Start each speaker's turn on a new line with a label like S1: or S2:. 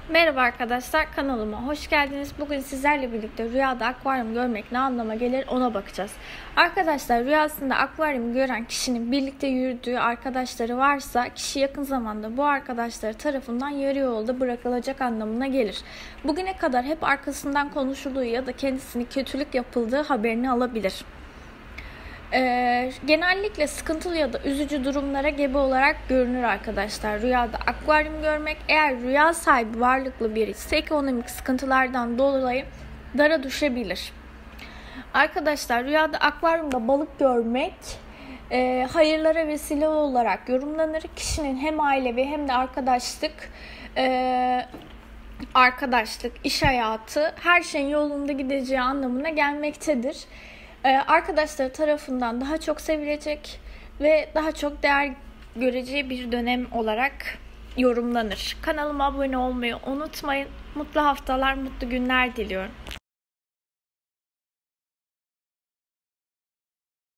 S1: Merhaba arkadaşlar, kanalıma hoş geldiniz. Bugün sizlerle birlikte rüyada akvaryum görmek ne anlama gelir ona bakacağız. Arkadaşlar, rüyasında akvaryum gören kişinin birlikte yürüdüğü arkadaşları varsa kişi yakın zamanda bu arkadaşları tarafından yarı yolda bırakılacak anlamına gelir. Bugüne kadar hep arkasından konuşulduğu ya da kendisine kötülük yapıldığı haberini alabilir. Genellikle sıkıntılı ya da üzücü durumlara gebe olarak görünür arkadaşlar. Rüyada akvaryum görmek, eğer rüya sahibi varlıklı biri ise ekonomik sıkıntılardan dolayı dara düşebilir. Arkadaşlar, rüyada akvaryumda balık görmek hayırlara vesile olarak yorumlanır. Kişinin hem ailevi hem de arkadaşlık, iş hayatı, her şeyin yolunda gideceği anlamına gelmektedir. Arkadaşları tarafından daha çok sevilecek ve daha çok değer göreceği bir dönem olarak yorumlanır. Kanalıma abone olmayı unutmayın. Mutlu haftalar, mutlu günler diliyorum.